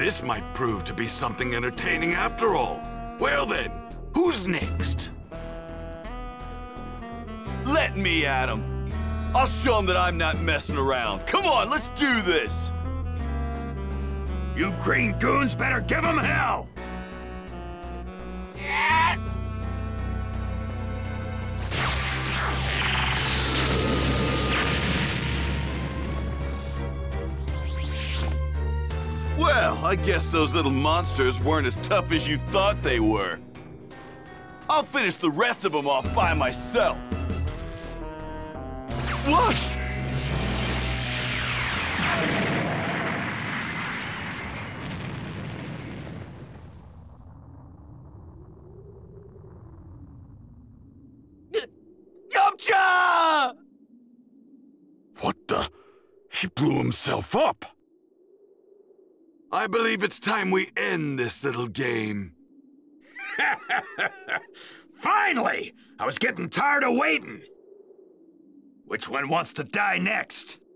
This might prove to be something entertaining after all. Well then, who's next? Let me at him. I'll show him that I'm not messing around. Come on, let's do this. You green goons better give him hell! Well, I guess those little monsters weren't as tough as you thought they were. I'll finish the rest of them off by myself. What? Yamcha! What the? He blew himself up! I believe it's time we end this little game. Finally! I was getting tired of waiting. Which one wants to die next?